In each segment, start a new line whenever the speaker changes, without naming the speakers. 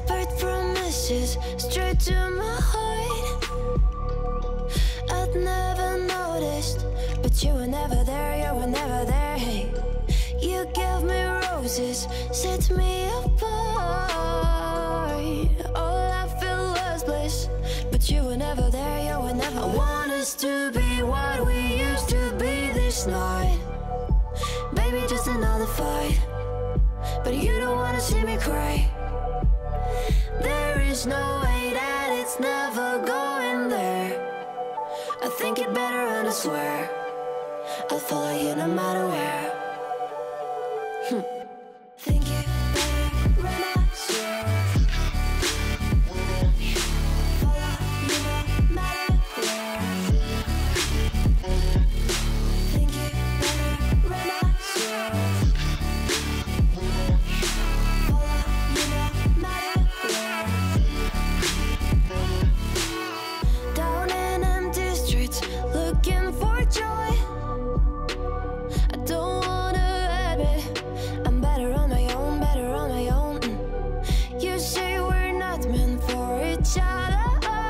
whispered promises straight to my heart. I'd never noticed, but you were never there, you were never there. Hey, you gave me roses, set me apart. All I feel was bliss, but you were never there, you were never there. I want us to be what we used to be this night. Baby, just another fight, but you don't wanna see me cry. There is no way that it's never going there. I think it better and I swear I'll follow you no matter where. Think it better when I swear. Follow you no matter where. Think it better when I swear. Follow you no matter where. Down in empty streets, looking for joy. I don't wanna admit I'm better on my own, better on my own. You say we're not meant for each other.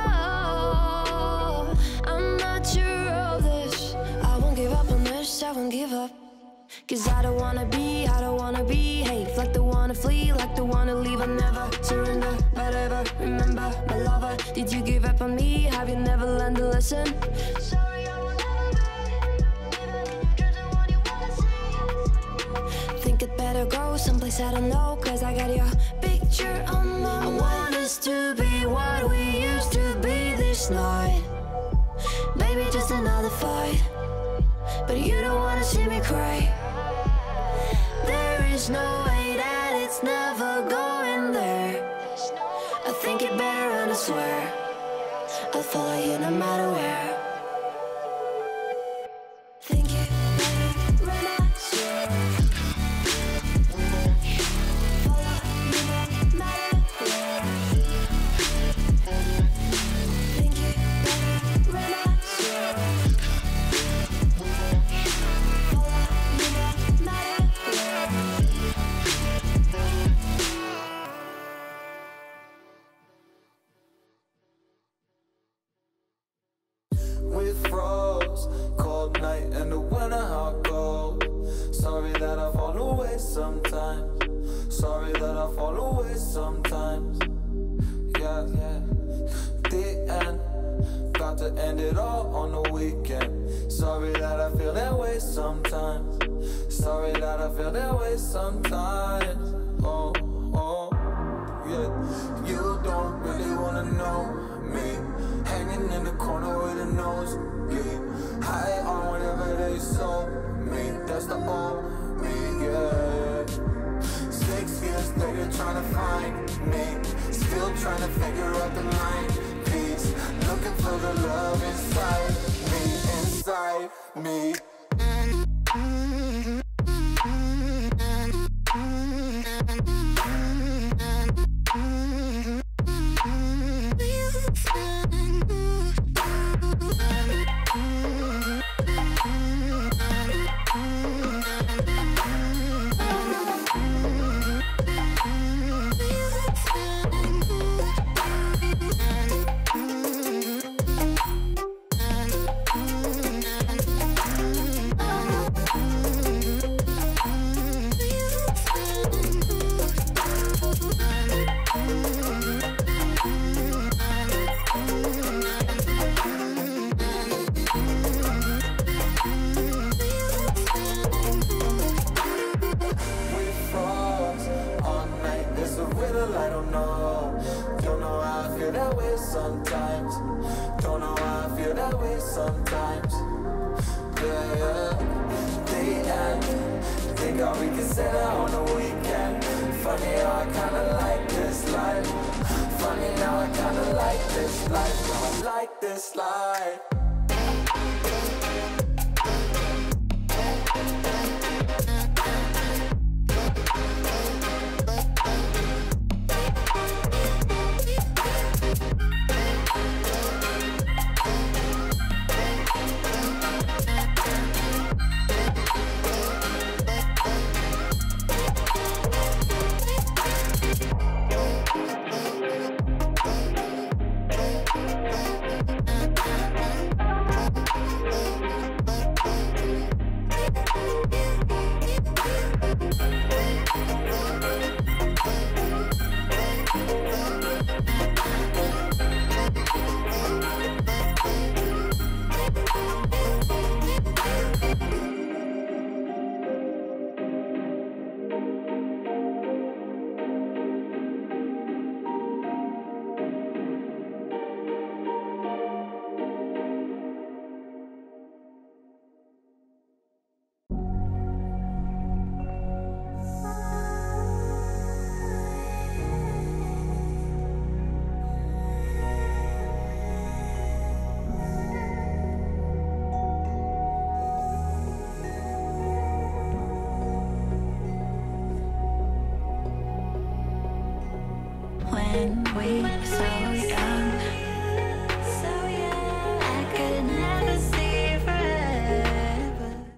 I'm not sure of this. I won't give up on this, I won't give up. Cause I don't wanna behave like the wanna flee, like the wanna leave. I never surrender, but ever remember my lover. Did you give up on me? Have you never learned a lesson? Sorry, I will never be even just the one you wanna see. Think it better go someplace I don't know, cause I got your picture on my mind. I want us to be what we used to be this night. Baby, just another fight, but you don't wanna see me cry. There is no way that it's never going there. I think it better and I swear I'll follow you no matter where. Think it better when I swear. Follow you no matter where. Think it better when I swear. Follow you no matter where.
We froze, cold night in the winter, how cold. Sorry that I fall away sometimes. Sorry that I fall away sometimes. Yeah, yeah. The end, got to end it all on the weekend. Sorry that I feel that way sometimes. Sorry that I feel that way sometimes. Oh, oh, yeah. You don't really wanna know me. Hanging in the corner with a nose, yeah. High on whatever they sold me. That's the old me, yeah. 6 years later trying to find me. Still trying to figure out the line piece. Looking for the love inside me, inside me. Sometimes, don't know why I feel that way sometimes. Yeah, yeah. The end, think how we can set out on the weekend. Funny how I kinda like this life. Funny now I kinda like this life. Now I like this life.
and we sail